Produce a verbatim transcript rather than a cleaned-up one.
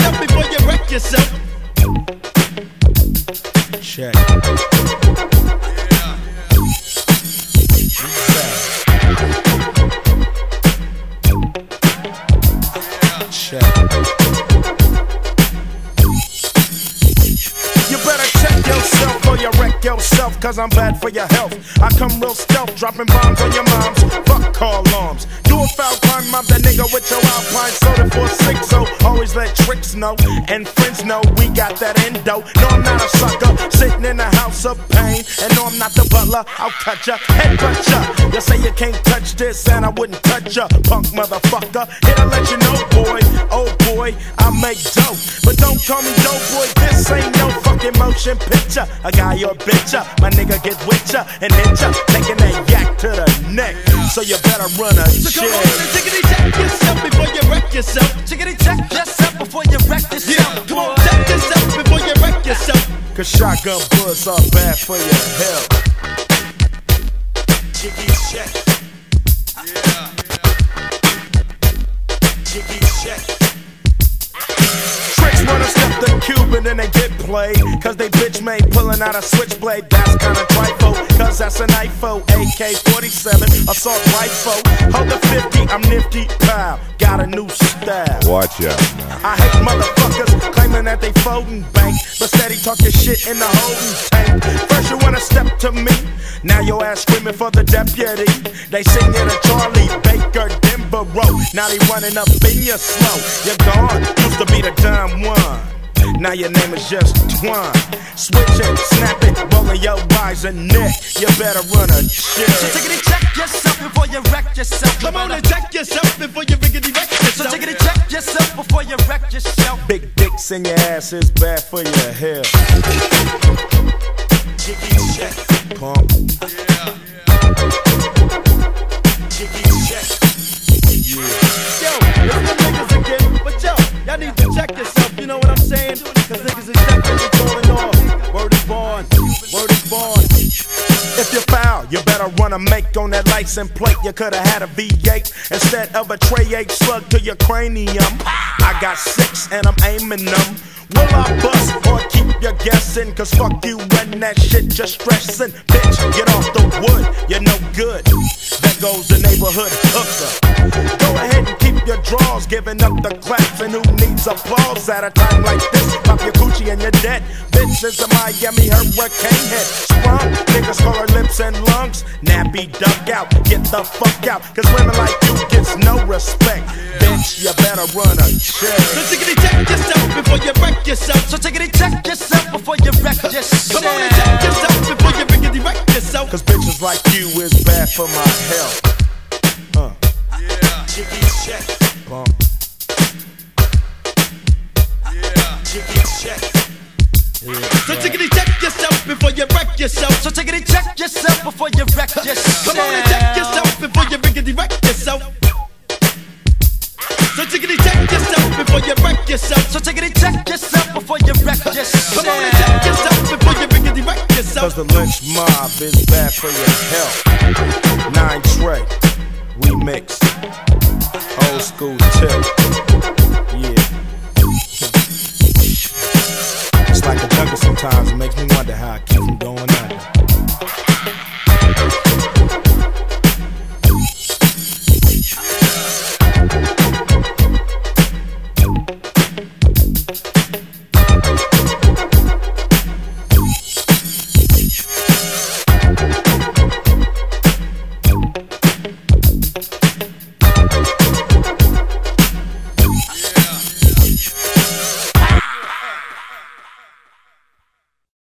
yourself before you wreck yourself. Check. Check. You better check yourself or you wreck yourself, cause I'm bad for your health. I come real stealth, dropping bombs on your moms. Fuck call alarms. Do a foul crime, mob that nigga with your Alpine soda for six oh. Always let tricks know, and friends know we got that endo. No, I'm not a sucker, sitting in a house of pain. And no, I'm not the butler, I'll cut ya, headbutt ya. You say you can't touch this, and I wouldn't touch ya, punk motherfucker. Here to let you know, boy, oh boy, I make dope. But don't call me dope, boy, this ain't no fucking motion picture. A guy or bitch ya, my nigga get with ya and hit ya, taking that yak to the neck. So you better run a So check. come on and tickety check yourself before you wreck yourself. Tickety check yourself before you wreck yourself. Yeah, come on, check yourself before you wreck yourself. Cause shotgun bullets are bad for your health. Jiggy check. Yeah. Jiggy check. Tricks wanna step the Cuban and they get played, cause they bitch made pulling out a switchblade. That's kinda trifle, cause that's an I F O. A K forty-seven, assault rifle. Hold the fifty, I'm nifty, pow. Got a new style. Watch out now. I hate motherfuckers claiming that they folding bank, but steady talking shit in the holding tank. First you wanna step to me, now your ass screaming for the deputy. They singing a Charlie Baker Denver Road, now they running up in your slow. You're gone, used to be the dumb one, now your name is just Twine. Switch it, snap it, rolling your eyes and neck. You better run a check. So tickety check yourself before you wreck yourself. Come on and check yourself before you riggedy wreck yourself. So tickety check yourself before you wreck yourself. Big dicks in your ass is bad for your health. Jiggy check, pump. Yeah. Jiggy check. Yeah. Yo, it's the niggas again, but yo, y'all need to check yourself, you know what I'm saying? Cause niggas is definitely falling off. Word is born, word is born. If you foul, you better run a make on that license plate. You could've had a V eight instead of a tray eight slug to your cranium. I got six and I'm aiming them. Will I bust or keep you guessing? Cause fuck you and that shit just stressing. Bitch, get off the wood, you're no good. There goes the neighborhood hooker. Go ahead and keep your drawers, giving up the claps. And who needs applause at a time like this? Pop your Gucci and you're dead. Bitch is a Miami hurricane head. Sprung, niggas call her lips and lungs. Nappy duck out, get the fuck out. Cause women like you gets no respect. Bitch, you better run a check. So tickety check yourself before you wreck yourself. So tickety check yourself before you wreck yourself. Come on and check yourself before you riggedy wreck yourself. Cause bitches like you is bad for my health. Uh. Yeah. Jiggy check. Bump. Yeah. Jiggy check. Yeah. So tickety check yourself before you wreck yourself. So tickety check yourself before you wreck yourself. Come on and check yourself before you riggedy wreck yourself. So tickety check yourself before you wreck yourself. So tickety check yourself before you wreck yourself. Come on and check yourself before you riggedy wreck yourself. Cause the lynch mob is bad for your health. Nine Trey, remix, old school tip.